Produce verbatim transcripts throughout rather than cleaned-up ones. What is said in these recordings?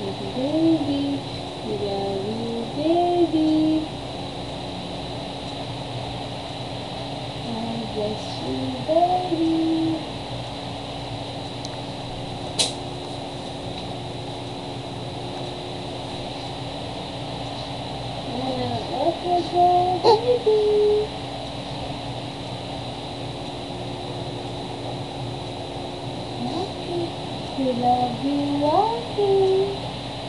baby. We love you, baby. God bless you, baby. I love you, baby. Rocky, we love you, Rocky.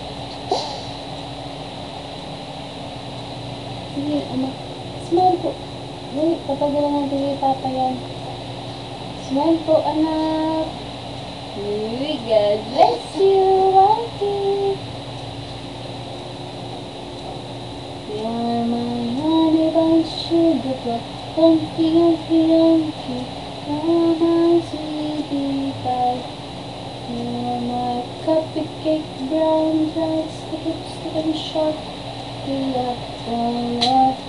Sige, anak. Smile po. Wait, papagawa natin kay Papa yan. Smile po, anak. Uy, God bless you, Rocky. You're my honey bun sugar plum. Humpty, humpty, humpty. You're my sweetie pie. You're my cupcake brown rice. Stick it, stick it short. We love, love, love.